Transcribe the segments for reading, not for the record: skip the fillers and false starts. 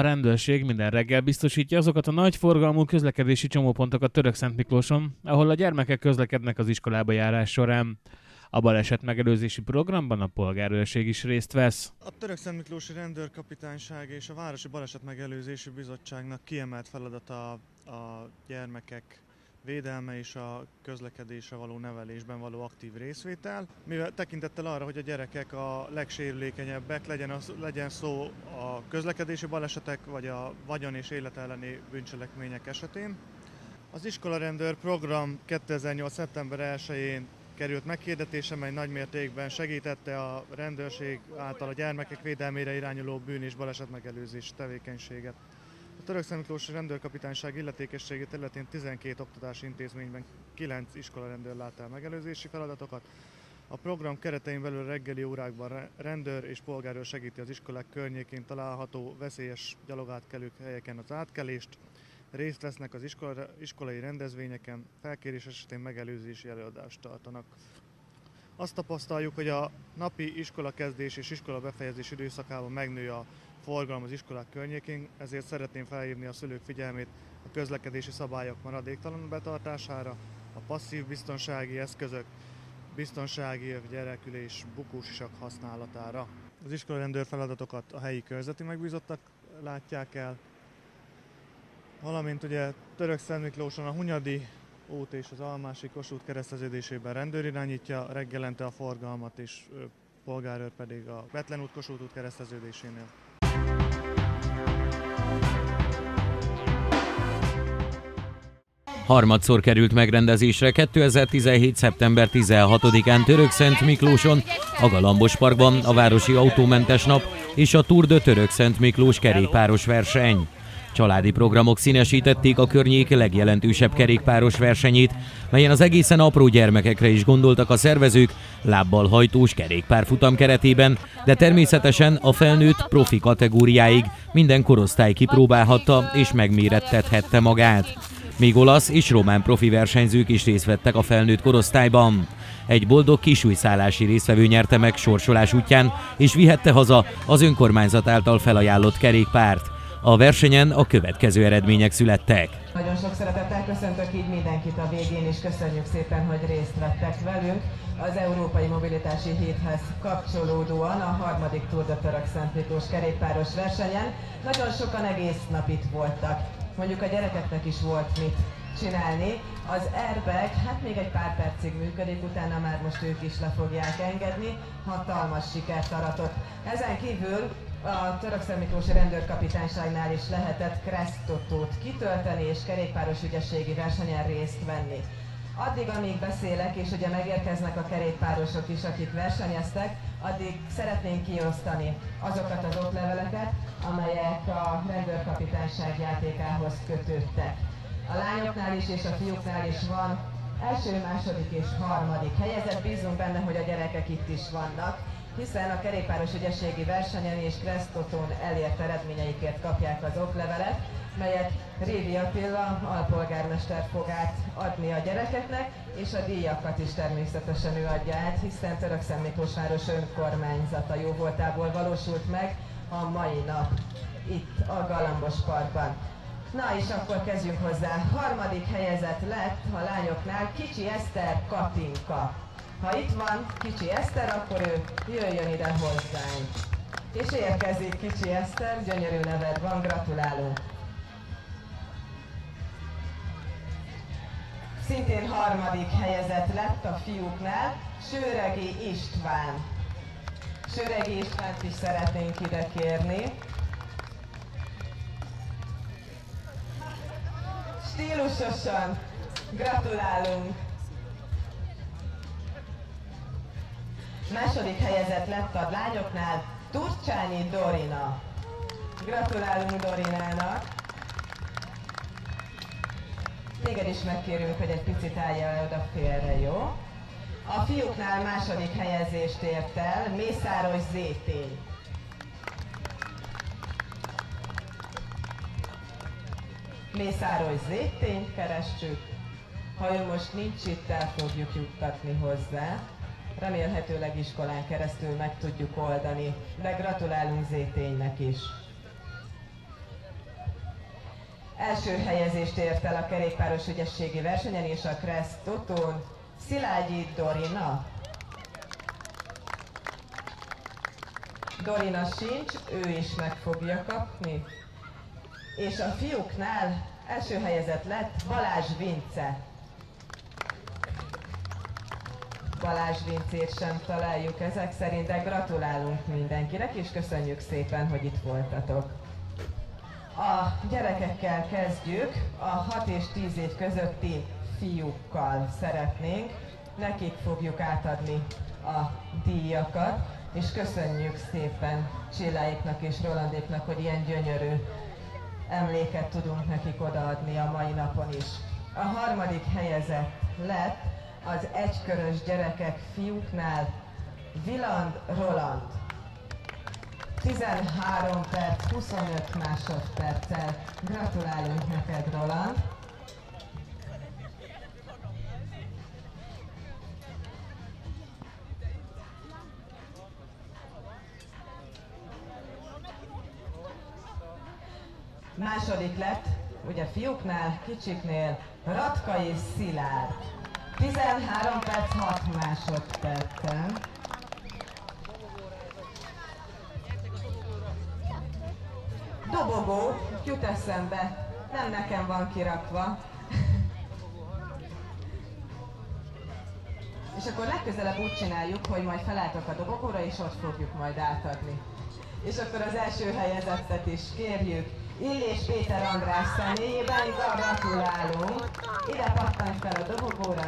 rendőrség minden reggel biztosítja azokat a nagyforgalmú közlekedési csomópontokat Törökszentmiklóson, ahol a gyermekek közlekednek az iskolába járás során. A baleset megelőzési programban a polgárőrség is részt vesz. A Törökszentmiklósi Rendőrkapitányság és a Városi Baleset Megelőzési Bizottságnak kiemelt feladata a gyermekek védelme és a közlekedésre való nevelésben való aktív részvétel. Mivel tekintettel arra, hogy a gyerekek a legsérülékenyebbek, legyen szó a közlekedési balesetek vagy a vagyon és élet elleni bűncselekmények esetén. Az iskolarendőr program 2008. szeptember 1-én került meghirdetése, mely nagymértékben segítette a rendőrség által a gyermekek védelmére irányuló bűn- és balesetmegelőzés tevékenységet. A Törökszentmiklósi Rendőrkapitányság illetékességi területén 12 oktatási intézményben 9 iskolarendőr lát el megelőzési feladatokat. A program keretein belül reggeli órákban rendőr és polgárőr segíti az iskolák környékén található veszélyes gyalogátkelő helyeken az átkelést, részt vesznek az iskolai rendezvényeken, felkérés esetén megelőzési előadást tartanak. Azt tapasztaljuk, hogy a napi iskolakezdés és iskola befejezés időszakában megnő a forgalom az iskolák környékén, ezért szeretném felhívni a szülők figyelmét a közlekedési szabályok maradéktalan betartására, a passzív biztonsági eszközök, biztonsági gyerekülés, bukósisak használatára. Az iskolarendőr feladatokat a helyi körzeti megbízottak látják el, valamint ugye Törökszentmiklóson a Hunyadi út és az Almási Kossuth kereszteződésében rendőr irányítja reggelente a forgalmat, és polgárőr pedig a Bethlen út Kossuth út kereszteződésénél. Harmadszor került megrendezésre 2017. szeptember 16-án Törökszentmiklóson, a Galambos Parkban a Városi Autómentes Nap és a Tour de Törökszentmiklós kerékpáros verseny. Családi programok színesítették a környék legjelentősebb kerékpáros versenyét, melyen az egészen apró gyermekekre is gondoltak a szervezők lábbal hajtós kerékpárfutam keretében, de természetesen a felnőtt profi kategóriáig minden korosztály kipróbálhatta és megmérettethette magát. Még olasz és román profi versenyzők is részt vettek a felnőtt korosztályban. Egy boldog kisújszállási résztvevő nyerte meg sorsolás útján, és vihette haza az önkormányzat által felajánlott kerékpárt. A versenyen a következő eredmények születtek. Nagyon sok szeretettel köszöntök így mindenkit a végén, és köszönjük szépen, hogy részt vettek velünk az Európai Mobilitási Héthez kapcsolódóan a harmadik Tour de Törökszentmiklós kerékpáros versenyen. Nagyon sokan egész nap itt voltak. Mondjuk a gyerekeknek is volt mit csinálni. Az airbag, hát még egy pár percig működik, utána már most ők is le fogják engedni. Hatalmas sikert aratott. Ezen kívül a Törökszentmiklósi Rendőrkapitányságnál is lehetett Kresztotót kitölteni és kerékpáros ügyességi versenyen részt venni. Addig, amíg beszélek, és ugye megérkeznek a kerékpárosok is, akik versenyeztek, addig szeretnénk kiosztani azokat az okleveleket, amelyek a rendőrkapitányság játékához kötődtek. A lányoknál is és a fiúknál is van első, második és harmadik helyezett. Bízunk benne, hogy a gyerekek itt is vannak, hiszen a kerékpáros ügyességi versenyen és Kresztotón elért eredményeikért kapják az oklevelet, melyet Révi Attila alpolgármester fog átadni a gyerekeknek, és a díjakat is természetesen ő adja át, hiszen Törökszentmiklós önkormányzata jóvoltából valósult meg a mai nap itt a Galambos Parkban. Na és akkor kezdjünk hozzá. Harmadik helyezett lett a lányoknál Kicsi Eszter Katinka. Ha itt van Kicsi Eszter, akkor ő jöjjön ide hozzánk. És érkezik Kicsi Eszter, gyönyörű neved van, gratulálunk! Szintén harmadik helyezett lett a fiúknál Sőregi István. Sőregi Istvánt is szeretnénk ide kérni. Stílusosan gratulálunk! Második helyezett lett a lányoknál Turcsányi Dorina. Gratulálunk Dorinának! Téged is megkérünk, hogy egy picit álljál oda félre, jó? A fiúknál második helyezést ért el Mészáros Zétény. Mészáros Zétényt keressük. Ha ő most nincs itt, el fogjuk juttatni hozzá. Remélhetőleg iskolán keresztül meg tudjuk oldani, de gratulálunk Zéténynek is. Első helyezést ért el a kerékpáros ügyességi versenyen és a Kressz Totón Szilágyi Dorina. Dorina sincs, ő is meg fogja kapni. És a fiúknál első helyezett lett Balázs Vince. Balázs Vincét sem találjuk ezek szerint, de gratulálunk mindenkinek, és köszönjük szépen, hogy itt voltatok. A gyerekekkel kezdjük, a 6 és 10 év közötti fiúkkal szeretnénk. Nekik fogjuk átadni a díjakat, és köszönjük szépen Csilláiknak és Rolandéknak, hogy ilyen gyönyörű emléket tudunk nekik odaadni a mai napon is. A harmadik helyezett lett az egykörös gyerekek fiúknál Viland Roland. 13 perc, 25 másodperccel. Gratulálunk neked, Roland! Második lett, ugye fiúknál, kicsiknél, Ratkai Szilárd. 13 perc, 6 másodperccel. Dobogó, jut eszembe, nem nekem van kirakva. És akkor legközelebb úgy csináljuk, hogy majd felálltok a dobogóra, és ott fogjuk majd átadni. És akkor az első helyezettet is kérjük. Illés Péter András személyében gratulálunk. Ide pattanj fel a dobogóra.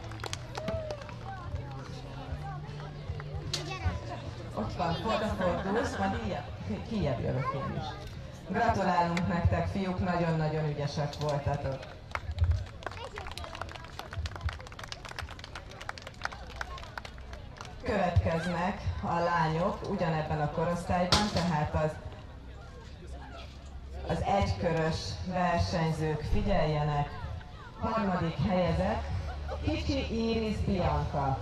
Ott van, fordulsz, majd kijebb jövök én is. Gratulálunk nektek, fiúk, nagyon-nagyon ügyesek voltatok. Következnek a lányok ugyanebben a korosztályban, tehát az egykörös versenyzők figyeljenek. Harmadik helyezett, Kicsi Iris Bianca.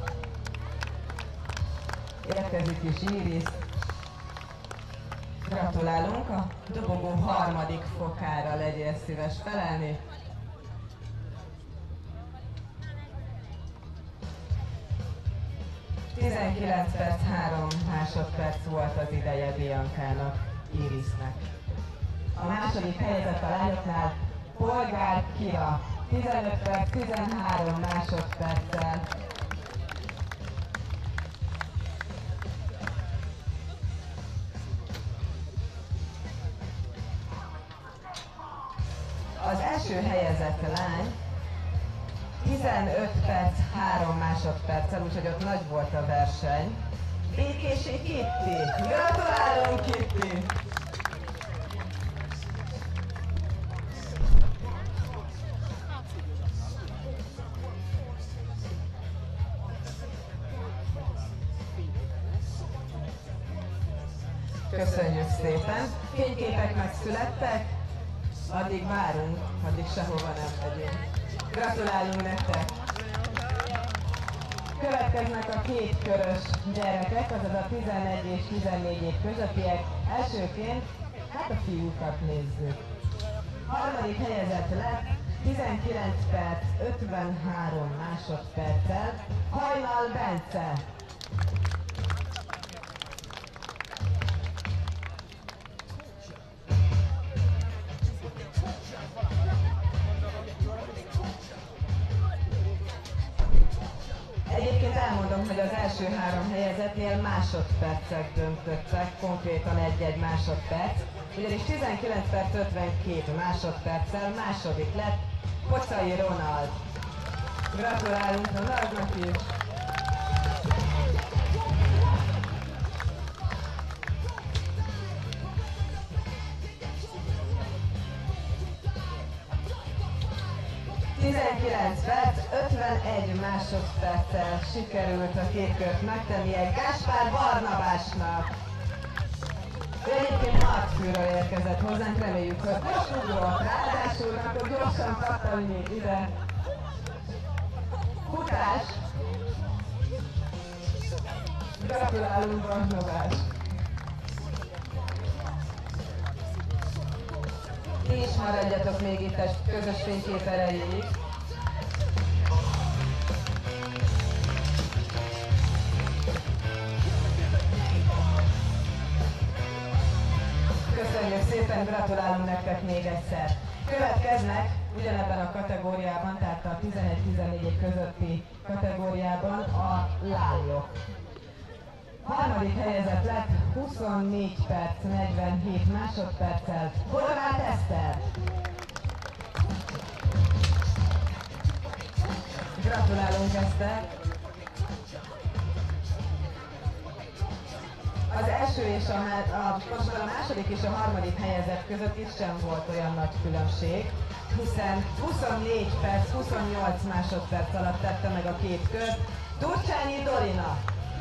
Érkezik is Iris. Gratulálunk, a dobogó harmadik fokára legyél szíves felelni. ...19 perc, 3 másodperc volt az ideje Biancának, Irisnek. A második helyezett a lányoknál Polgár Kira, 15 perc, 13 másodperccel. Az első helyezett lány 15 perc, 3 másodperccel, úgyhogy ott nagy volt a verseny. Békési Kitti! Gratulálunk, Kitti! Köszönjük szépen! Fényképek megszülettek, addig várunk, addig sehova nem megyünk. Gratulálunk nektek! Következnek a kétkörös gyerekek, azaz a 11 és 14 év közöttiek. Elsőként, hát a fiúkat nézzük. Harmadik helyezett lett 19 perc, 53 másodperccel Hajnal Bence. Egyébként elmondom, hogy az első 3 helyezettnél másodpercek döntöttek, konkrétan 1-1 másodperc, ugyanis 19 perc 52 másodperccel második lett Pocai Ronald. Gratulálunk Ronaldnak is! Perc, 51 másodperccel sikerült a két kört megtennie Gáspár Barnabásnak. Ő egyébként Martfűről érkezett hozzánk, reméljük, hogy most ugrott. Ráadásul akkor gyorsan kaptam ide. Futás! Gratulálunk, Barnabás! Ti is maradjatok még itt a közös fénykép erejéig. Köszönjük szépen, gratulálunk nektek még egyszer. Következnek ugyanebben a kategóriában, tehát a 11-14 év közötti kategóriában a lányok. Harmadik helyezett lett 24 perc 47 másodperccel Horváth Eszter. Gratulálunk, Eszter! Az első és a második és a harmadik helyezett között is sem volt olyan nagy különbség, hiszen 24 perc 28 másodperc alatt tette meg a két kört Turcsányi Dorina.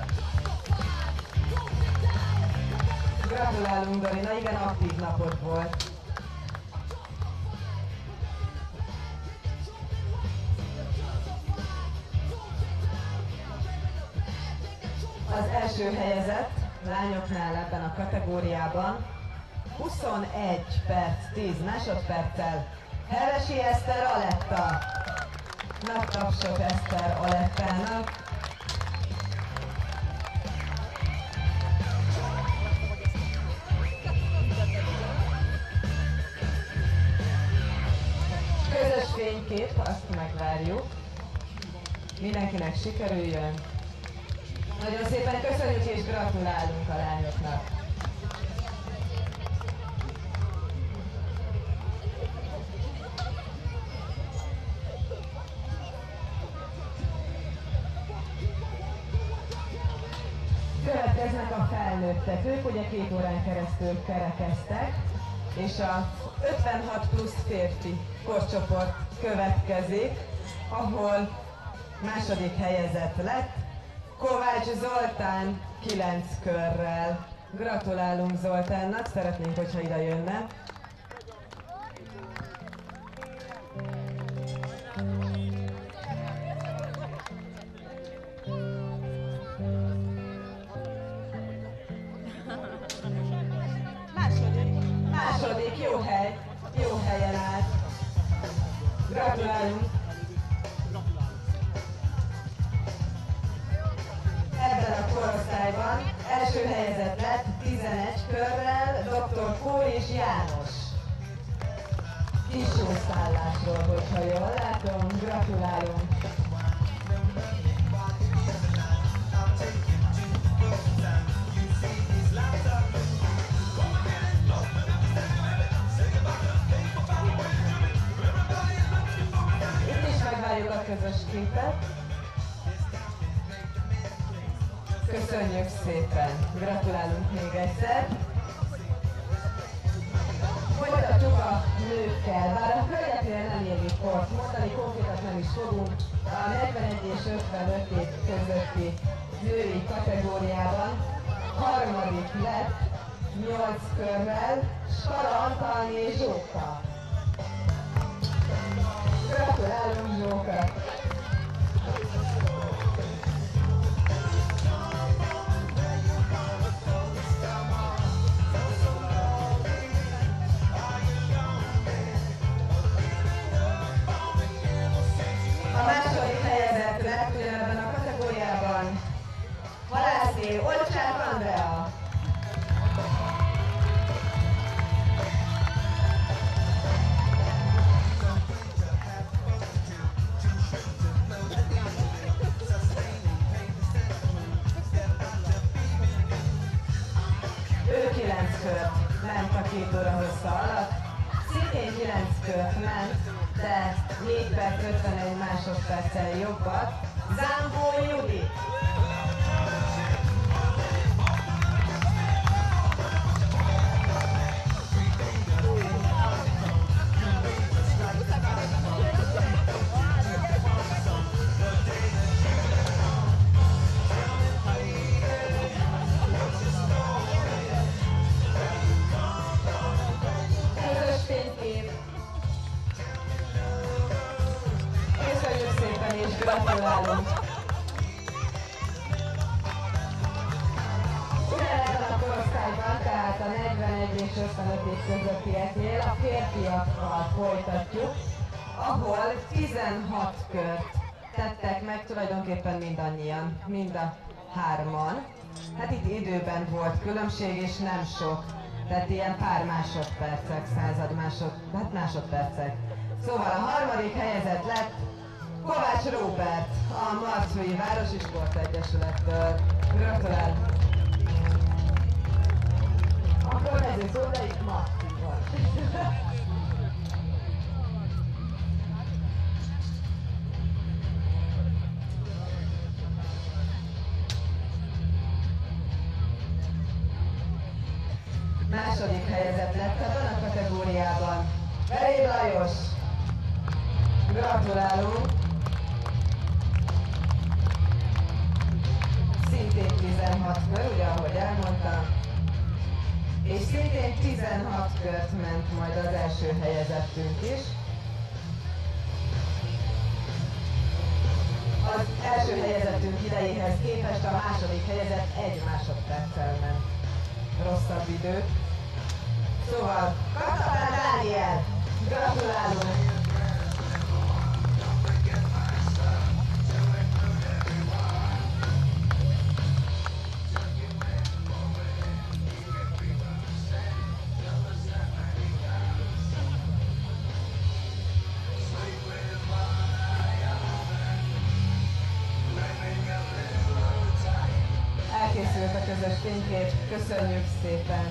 Gratulálunk, Dorina, igen, aktív napod volt. Az első helyezett lányoknál ebben a kategóriában 21 perc 10 másodperccel Hevesi Eszter Aletta. Nagy tapsot Eszter Alettának. Közös fénykép, azt megvárjuk. Mindenkinek sikerüljön. Nagyon szépen köszönjük és gratulálunk a lányoknak! Következnek a felnőttek, ők ugye 2 órán keresztül kerekeztek, és a 56 plusz férfi korcsoport következik, ahol második helyezett lett Kovács Zoltán 9 körrel. Gratulálunk Zoltánnak, szeretnénk, hogyha ide jönne. Második, jó hely, jó helyen állt. Gratulálunk. Ebben a korosztályban első helyezett lett 11 körrel dr. Kóris János. Kis jószállásról, hogyha jól látom, gratulálunk. Itt is megvárjuk a közös képet. Köszönjük szépen! Gratulálunk még egyszer! Folytatjuk a nőkkel, bár a hölgyeknél nem éri kort mondani, konkrétat nem is fogunk. A 41 és 55 év közötti női kategóriában harmadik lett 8 körrel Skala Antalné Zsóka. Gratulálunk, Zsóka! A második helyezett lett ugyanebben a kategóriában Halászné Olcsák Andrea. Ő 9 kört ment a 2 óra hossza alatt, szintén 9 kört ment, de 4 perc 51 másodperccel jobbat, Zámbó Judit. Közös fénykép. Köszönjük szépen és gratulálunk! és 55 év közöttieknél a férfiakkal folytatjuk, ahol 16 kört tettek meg tulajdonképpen mindannyian, mind a hárman. Hát itt időben volt különbség, és nem sok. Tehát ilyen pár másodpercek, másodpercek. Szóval a harmadik helyezett lett Kovács Róbert, a Marcui Városi Sportegyesülettől. Gratulálok! Akkor megyünk oda, itt Marci van. Második helyezett lett ebben a kategóriában Veréb Lajos. Gratulálunk! Szintén 16 kör, ugye ahogy elmondtam. És szintén 16 kört ment majd az első helyezettünk is. Az első helyezettünk idejéhez képest a második helyezett 1 másodperccel ment rosszabb időt. Szóval, Katapán Dániel, gratulálunk! Elkészült a közös fénykép, köszönjük szépen!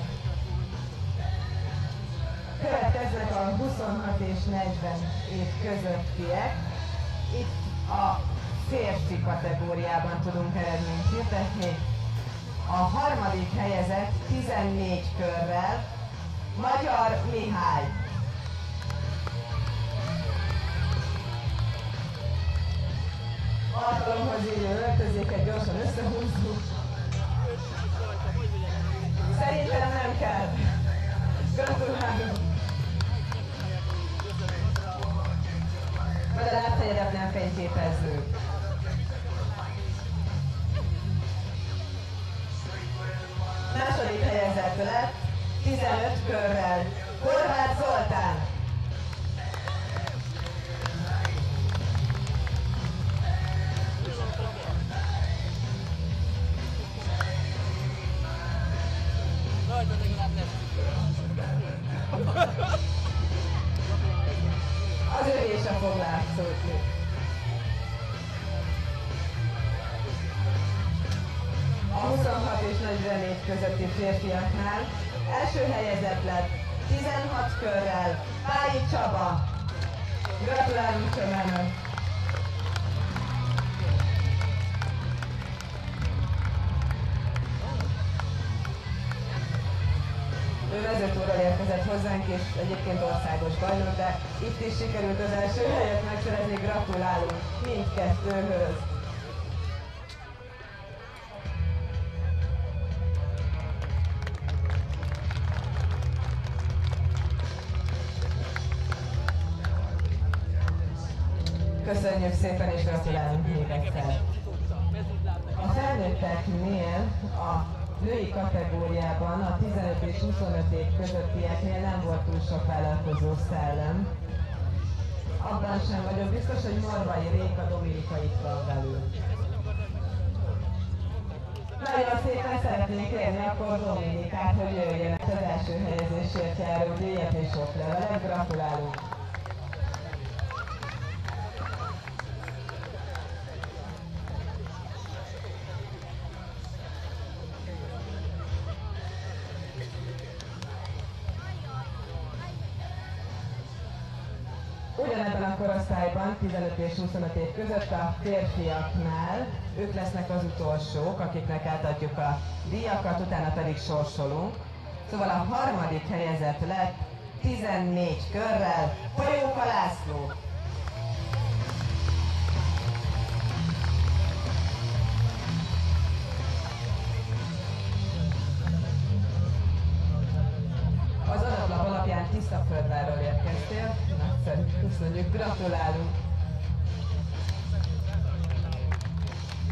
Következnek a 26 és 40 év közöttiek. Itt a férfi kategóriában tudunk eredményt hirdetni. A harmadik helyezett 14 körrel Magyar Mihály. Alkalomhoz illő öltözéket gyorsan összehúzzuk. Szerintem nem kell. Gratulálunk! Majd a lábfegyereknél fényképezzük. Második helyezett lett 15 körrel Horváth Zoltán. Az övése fog látszódni. A 26 és 44 közötti férfiaknál első helyezett lett 16 körrel Pályi Csaba. Gratulálunk Csabának! Ő vezetőről érkezett hozzánk, és egyébként országos bajnok, de itt is sikerült az első helyet megszerezni. Gratulálunk mindkettőhöz! Köszönjük szépen, és gratulálunk még egyszer! A felnőtteknél a női kategóriában a 15 és 25 év közöttieknél nem volt túl sok vállalkozó szellem. Abban sem vagyok biztos, hogy Morvai Réka Dominika itt van velünk. Nagyon szépen szeretnénk kérni akkor Dominikát, hogy jöjjön az első helyezésért járó díjat és oklevelet. Gratulálunk! Ugyanebben a korosztályban, 15 és 25 év között a férfiaknál, ők lesznek az utolsók, akiknek átadjuk a díjakat, utána pedig sorsolunk. Szóval a harmadik helyezett lett 14 körrel Folyóka László. Az adatlap alapján Tiszaföldvárról érkeztél. Nagyszerű, köszönjük, gratulálunk!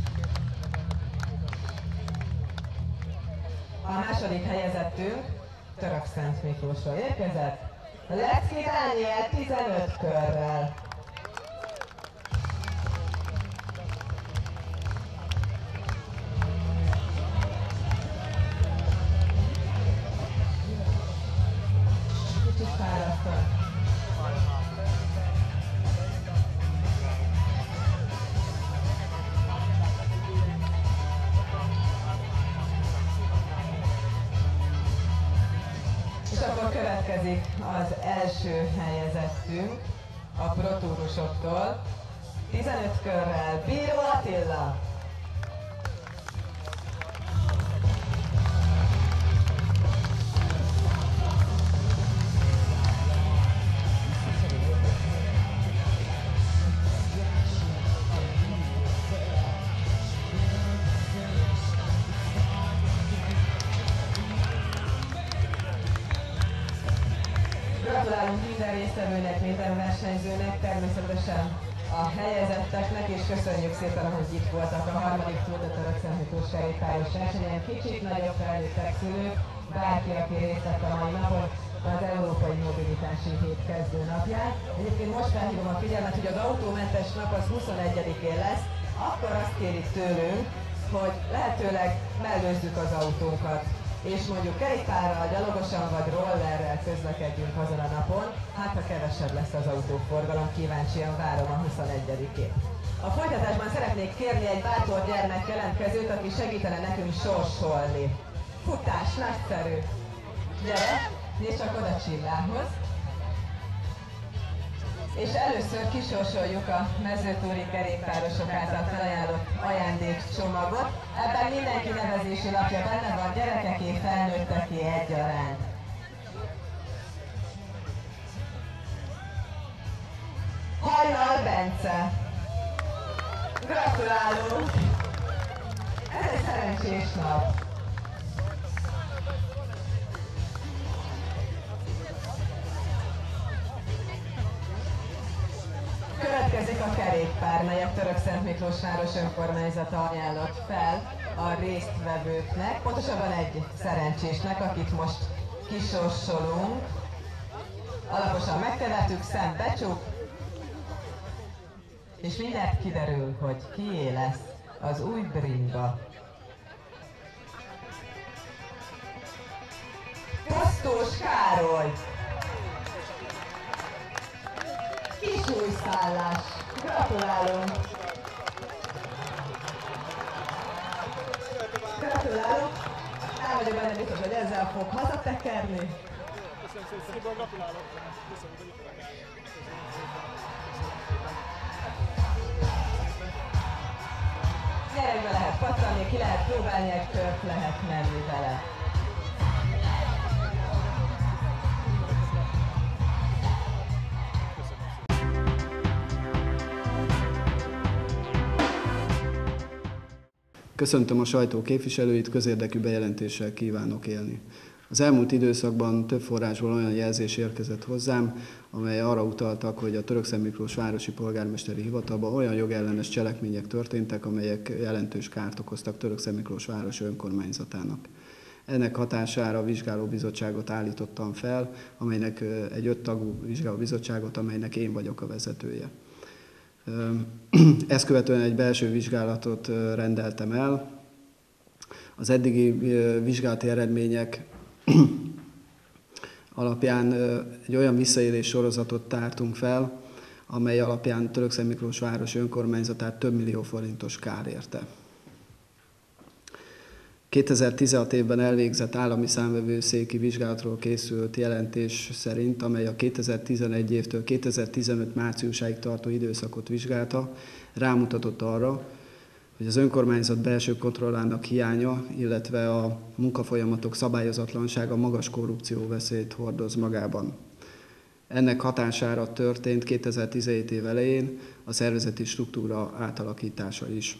A második helyezettünk Törökszent Miklósról érkezett. Lecki Dániel 15 körrel. Kicsit fáradtan. És akkor következik az első helyezettünk a protúrusoktól. 15 körrel Bíró Attila. Gratulálunk minden résztvevőnek, minden versenyzőnek, természetesen a helyezetteknek, és köszönjük szépen, hogy itt voltak a harmadik Tour de Törökszent Miklós kerékpáros versenyen. Kicsit nagyobb felnőttek szülők, bárki, aki részt vett a mai napon az Európai Mobilitási Hét kezdőnapján. Egyébként most felhívom a figyelmet, hogy az autómentes nap az 21-én lesz, akkor azt kérik tőlünk, hogy lehetőleg mellőzzük az autónkat, és mondjuk kerékpárral, gyalogosan vagy rollerrel közlekedjünk azon a napon, hát ha kevesebb lesz az autóforgalom, kíváncsian várom a 21-ét. A folytatásban szeretnék kérni egy bátor gyermek jelentkezőt, aki segítene nekünk sorsolni. Futás, nagyszerű! Gyere, nézd csak oda Csillához. És először kisorsoljuk a mezőtúri kerékpárosok által felajánlott ajándékcsomagot. Ebben mindenki nevezési lapja benne van, gyerekeké, felnőtteké egyaránt. Hajnal Bence! Gratulálunk! Ez egy szerencsés nap! Következik a kerékpár, melyet Törökszent Miklós város önkormányzata ajánlott fel a résztvevőknek, pontosabban egy szerencsésnek, akit most kisorsolunk. Alaposan megtevettük, szem becsuk, és mindjárt kiderül, hogy kié lesz az új bringa. Posztós Károly! Kis új szállás. Gratulálunk! Gratulálunk! Nem vagyok benne biztos, hogy ezzel fog hazatekerni. Köszönöm szépen, gratulálok! Köszönöm, hogy itt vagyok. Gyerekbe lehet pattanni, ki lehet próbálni egy kört, lehet menni vele. Köszöntöm a sajtó képviselőit, közérdekű bejelentéssel kívánok élni. Az elmúlt időszakban több forrásból olyan jelzés érkezett hozzám, amely arra utaltak, hogy a Törökszent Miklós városi polgármesteri hivatalban olyan jogellenes cselekmények történtek, amelyek jelentős kárt okoztak Törökszent Miklós város önkormányzatának. Ennek hatására vizsgálóbizottságot állítottam fel, amelynek egy 5 tagú vizsgálóbizottságot, amelynek én vagyok a vezetője. Ezt követően egy belső vizsgálatot rendeltem el. Az eddigi vizsgálati eredmények alapján egy olyan visszaélés sorozatot tártunk fel, amely alapján Törökszent Miklós város önkormányzatát több millió forintos kár érte. 2016 évben elvégzett állami számvevőszéki vizsgálatról készült jelentés szerint, amely a 2011 évtől 2015 márciusáig tartó időszakot vizsgálta, rámutatott arra, hogy az önkormányzat belső kontrollának hiánya, illetve a munkafolyamatok szabályozatlansága magas korrupcióveszélyt hordoz magában. Ennek hatására történt 2017 év elején a szervezeti struktúra átalakítása is.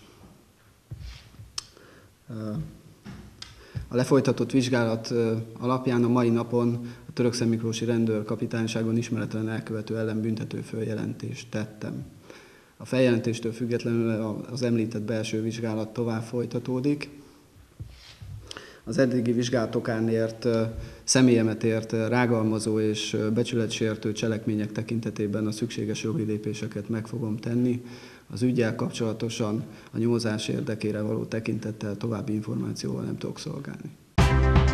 A lefolytatott vizsgálat alapján a mai napon a Törökszent Miklósi Rendőrkapitányságon ismeretlen elkövető ellen büntető följelentést tettem. A feljelentéstől függetlenül az említett belső vizsgálat tovább folytatódik. az eddigi vizsgálatokán ért, személyemet ért rágalmazó és becsületsértő cselekmények tekintetében a szükséges jogi lépéseket meg fogom tenni. Az üggyel kapcsolatosan a nyomozás érdekére való tekintettel további információval nem tudok szolgálni.